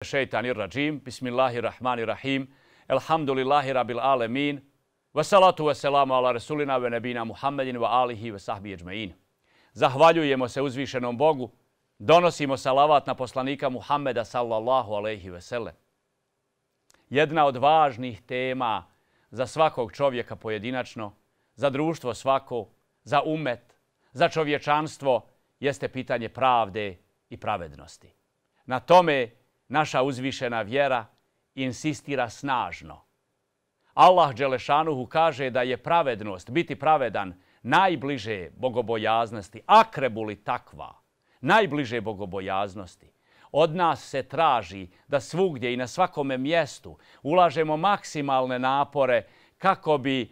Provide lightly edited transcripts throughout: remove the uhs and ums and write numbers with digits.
Šeitanir rajim, bismillahirrahmanirrahim, elhamdulillahi rabbil alemin, wassalatu wassalamu ala rasulina ve nebina Muhammedin wa alihi wa sahbihi ejma'in. Zahvaljujemo se uzvišenom Bogu, donosimo salavat na poslanika Muhammeda sallallahu alejhi ve sellem. Jedna od važnih tema za svakog čovjeka pojedinačno, za društvo svako, za umet, za čovječanstvo jeste pitanje pravde i pravednosti. Na tome naša uzvišena vjera insistira snažno. Allah dželešanuhu kaže da je pravednost, biti pravedan, najbliže bogobojaznosti, akrebuli takva, najbliže bogobojaznosti. Od nas se traži da svugdje i na svakome mjestu ulažemo maksimalne napore kako bi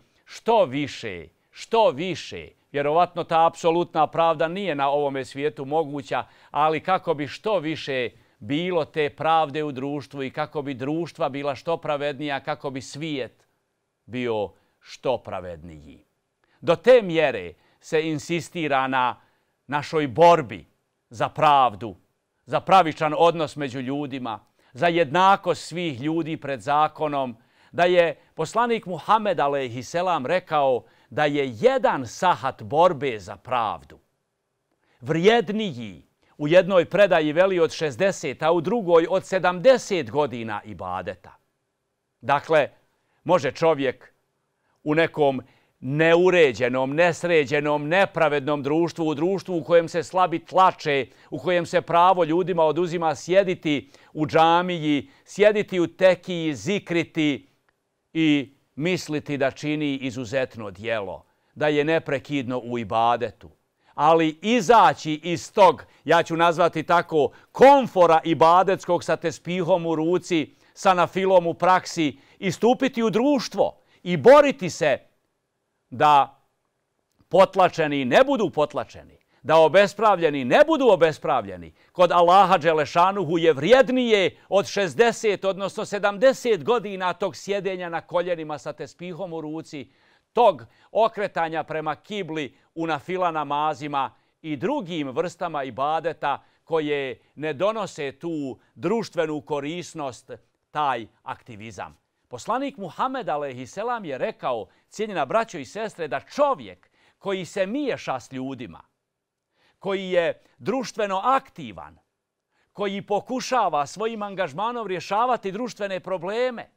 što više, vjerovatno ta apsolutna pravda nije na ovome svijetu moguća, ali kako bi što više bilo te pravde u društvu i kako bi društva bila što pravednija, kako bi svijet bio što pravedniji. Do te mjere se insistira na našoj borbi za pravdu, za pravičan odnos među ljudima, za jednakost svih ljudi pred zakonom, da je poslanik Muhammed alejhiselam rekao da je jedan sahat borbe za pravdu vrijedniji u jednoj predaji veli od 60, a u drugoj od 70 godina ibadeta. Dakle, može čovjek u nekom neuređenom, nesređenom, nepravednom društvu, u društvu u kojem se slabi tlače, u kojem se pravo ljudima oduzima, sjediti u džamiji, sjediti u tekiji, zikriti i misliti da čini izuzetno djelo, da je neprekidno u ibadetu. Ali izaći iz tog, ja ću nazvati tako, komfora ibadetskog sa tespihom u ruci, sa nafilom u praksi i stupiti u društvo i boriti se da potlačeni ne budu potlačeni, da obespravljeni ne budu obespravljeni. Kod Allaha dželešanuhu je vrijednije od 60, odnosno 70 godina tog sjedenja na koljenima sa tespihom u ruci, tog okretanja prema kibli u nafila namazima i drugim vrstama ibadeta koje ne donose tu društvenu korisnost, taj aktivizam. Poslanik Muhammed alejhiselam je rekao, cijenjena braćo i sestre, da čovjek koji se miješa s ljudima, koji je društveno aktivan, koji pokušava svojim angažmanom rješavati društvene probleme,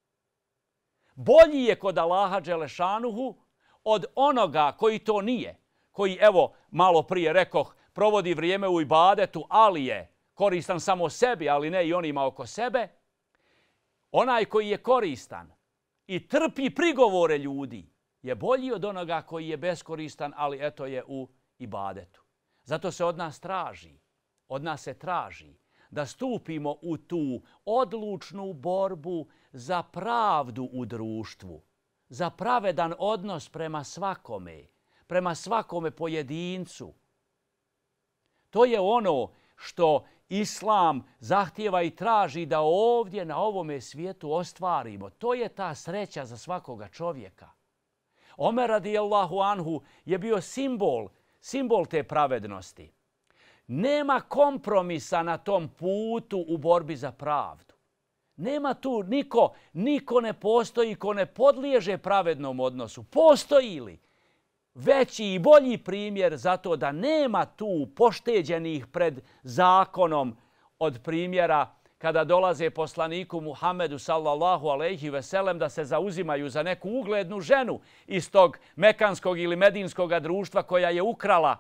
bolji je kod Allaha dželešanuhu od onoga koji to nije, koji, evo, malo prije rekoh, provodi vrijeme u ibadetu, ali je koristan samo sebi, ali ne i onima oko sebe. Onaj koji je koristan i trpi prigovore ljudi je bolji od onoga koji je beskoristan, ali eto je u ibadetu. Zato se od nas se traži da stupimo u tu odlučnu borbu za pravdu u društvu, za pravedan odnos prema svakome pojedincu. To je ono što Islam zahtijeva i traži da ovdje na ovome svijetu ostvarimo. To je ta sreća za svakoga čovjeka. Omer radijallahu anhu je bio simbol te pravednosti. Nema kompromisa na tom putu u borbi za pravdu. Nema tu niko ne postoji ko ne podliježe pravednom odnosu. Postoji li veći i bolji primjer za to da nema tu pošteđenih pred zakonom od primjera kada dolaze poslaniku Muhammedu sallallahu alejhi ve sellem da se zauzimaju za neku uglednu ženu iz tog mekanskog ili medinskog društva koja je ukrala,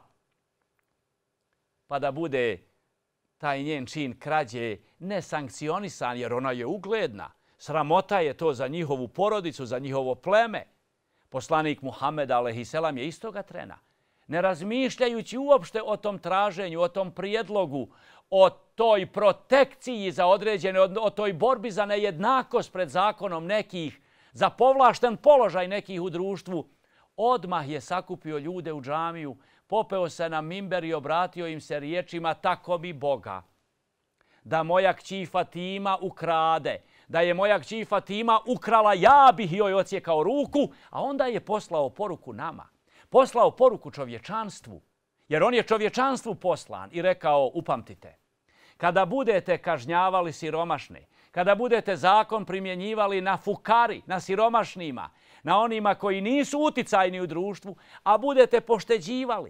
pa da bude taj njen čin krađe nesankcionisan jer ona je ugledna. Sramota je to za njihovu porodicu, za njihovo pleme. Poslanik Muhammed alejhiselam je istoga trena, ne razmišljajući uopšte o tom traženju, o tom prijedlogu, o toj protekciji za određene, o toj borbi za nejednakost pred zakonom nekih, za povlašten položaj nekih u društvu, odmah je sakupio ljude u džamiju, popeo se na mimber i obratio im se riječima: tako mi Boga, da moja kći Fatima ukrade, da je moja kći Fatima ukrala, ja bih joj odsjekao ruku, a onda je poslao poruku nama. Poslao poruku čovječanstvu, jer on je čovječanstvu poslan i rekao: upamtite, kada budete kažnjavali siromašne, kada budete zakon primjenjivali na fukari, na siromašnima, na onima koji nisu uticajni u društvu, a budete pošteđivali,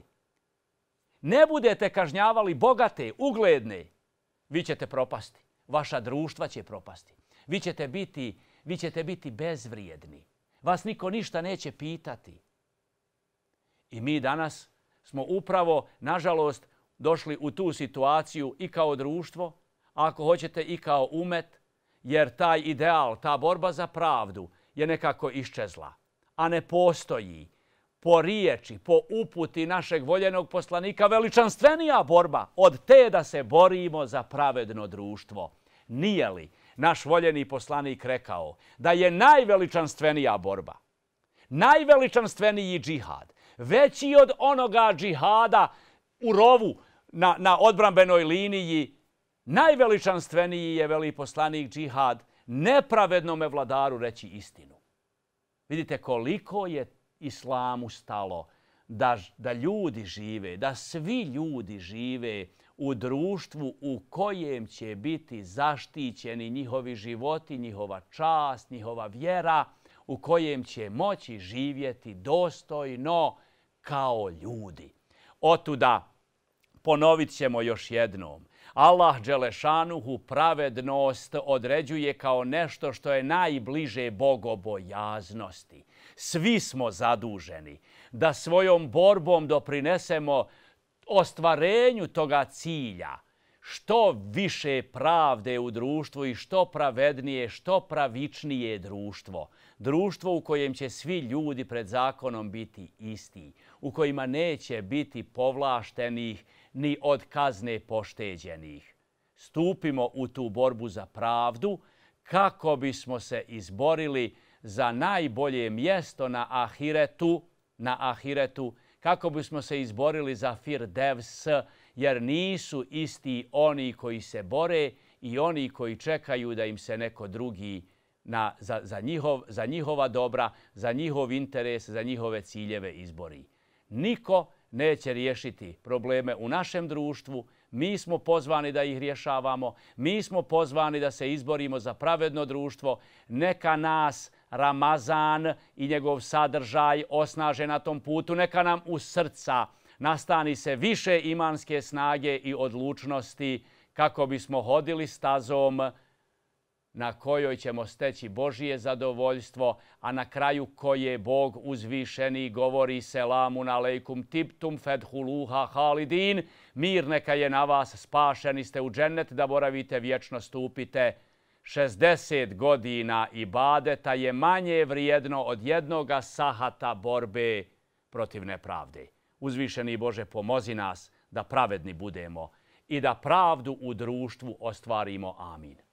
ne budete kažnjavali bogate, ugledne, vi ćete propasti. Vaša društva će propasti. Vi ćete biti bezvrijedni. Vas niko ništa neće pitati. I mi danas smo upravo, nažalost, došli u tu situaciju i kao društvo, a ako hoćete i kao umet, jer taj ideal, ta borba za pravdu je nekako iščezla, a ne postoji po riječi, po uputi našeg voljenog poslanika veličanstvenija borba od te da se borimo za pravedno društvo. Nije li naš voljeni poslanik rekao da je najveličanstvenija borba, najveličanstveniji džihad, veći od onoga džihada u rovu na odbrambenoj liniji, najveličanstveniji je veliposlanik džihad nepravednome vladaru reći istinu. Vidite koliko je islamu stalo da ljudi žive, da svi ljudi žive u društvu u kojem će biti zaštićeni njihovi životi, njihova čast, njihova vjera, u kojem će moći živjeti dostojno kao ljudi. Otuda ponovit ćemo još jednom. Allah dželešanuhu pravednost određuje kao nešto što je najbliže bogobojaznosti. Svi smo zaduženi da svojom borbom doprinesemo ostvarenju toga cilja. Što više pravde u društvu i što pravednije, što pravičnije društvo. Društvo u kojem će svi ljudi pred zakonom biti isti, u kojima neće biti povlaštenih ni od kazne pošteđenih. Stupimo u tu borbu za pravdu kako bismo se izborili za najbolje mjesto na ahiretu, kako bismo se izborili za Firdevs, jer nisu isti oni koji se bore i oni koji čekaju da im se neko drugi za njihova dobra, za njihov interes, za njihove ciljeve izbori. Niko neće riješiti probleme u našem društvu. Mi smo pozvani da ih rješavamo. Mi smo pozvani da se izborimo za pravedno društvo. Neka nas Ramazan i njegov sadržaj osnaže na tom putu. Neka nam u srca nastani se više imanske snage i odlučnosti kako bismo hodili stazom na kojoj ćemo steći Božije zadovoljstvo, a na kraju koje Bog uzvišeni govori selamun alejkum tibtum fedhuluha halidin. Mir neka je na vas, spašeni ste u džennet, da boravite vječno stupite. 60 godina ibadeta je manje vrijedno od jednoga sahata borbe protiv nepravde. Uzvišeni Bože, pomozi nas da pravedni budemo i da pravdu u društvu ostvarimo. Amin.